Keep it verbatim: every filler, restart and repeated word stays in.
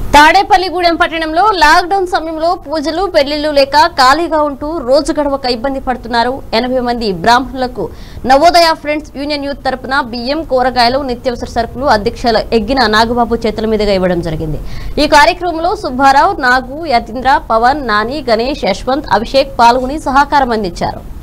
తాడేపల్లిగూడెం పట్టణంలో లాక్డౌన్ సమయంలో పూజలు పెళ్లిళ్లు లేక ఖాళీగా ఉంటూ రోజు గడవక ఇబ్బంది పడుతున్నారు. ఎనభై మంది బ్రాహ్మణులకు నవోదయ ఫ్రెండ్స్ యూనియన్ యూత్ తరపున బియ్యం, కూరగాయలు, నిత్యావసర సరుకులు అధ్యక్షులు ఎగ్గిన నాగబాబు చేతుల మీదుగా ఇవ్వడం జరిగింది. ఈ కార్యక్రమంలో సుబ్బారావు, నాగు, యతీంద్ర, పవన్, నాని, గణేష్, యశ్వంత్, అభిషేక్ పాల్గొని సహకారం అందించారు.